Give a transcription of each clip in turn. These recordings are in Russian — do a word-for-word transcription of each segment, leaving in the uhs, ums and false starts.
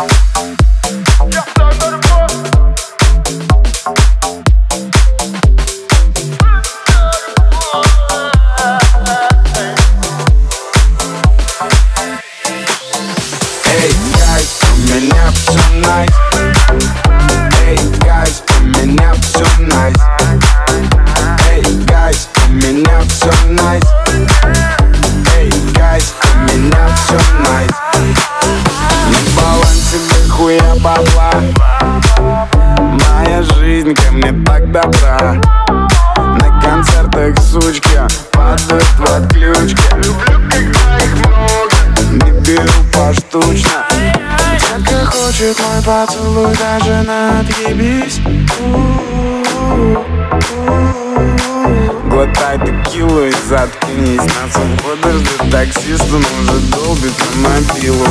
Моя жизнь ко мне так добра. На концертах сучки падают в отключки. Люблю, когда их много, не беру поштучно. Детка хочет мой поцелуй даже на отъебись. Глотай текилу и заткнись. Нас у входа ждет таксист, он уже долбит на мобилу.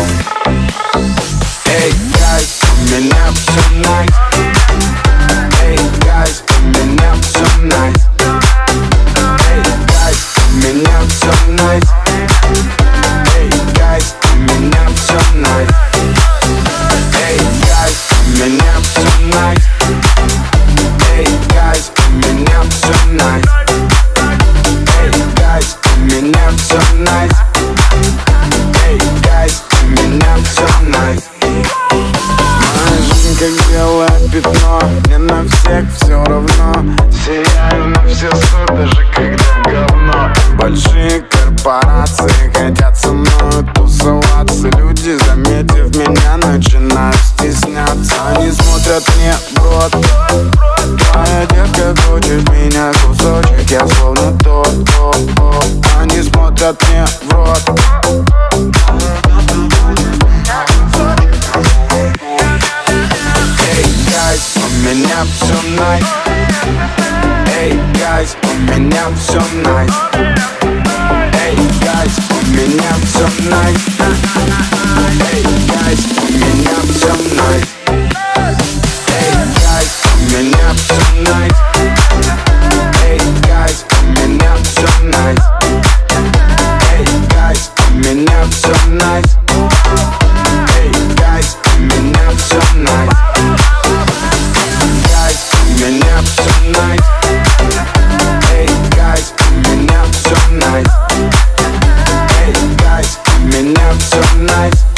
Эй, гайз, у меня все найс. Эй, гайз, у меня все найс. Эй, гайз, у меня все найс. Эй, гайз, у меня все найс. Эй, гайз, у меня все найс. Эй, гайз, у меня все найс. Эй, гайз, у меня все найс. Эй, гайз, у меня все найс. Моя жизнь как белое пятно, мне на всех все равно. Сияю на все сто, даже когда в говно. Большие корпорации хотят со мной тусоваться. Люди, заметив меня, начинают стесняться. Они смотрят мне в рот. Твоя детка хочет меня кусочек, я словно тот, тот, тот. Они смотрят мне в рот. У меня все найс. Эй, гайз, у меня все найс. Эй, гайз, у меня все найс. Эй, гайз, у меня все найс. Эй, гайз, у меня все найс. Эй, гайз, у меня все найс. Эй, гайз, у меня все найс. Эй, гайз, у меня все найс. У меня все найс. Эй, гайз, у меня все найс. Эй, гайз, у меня все найс.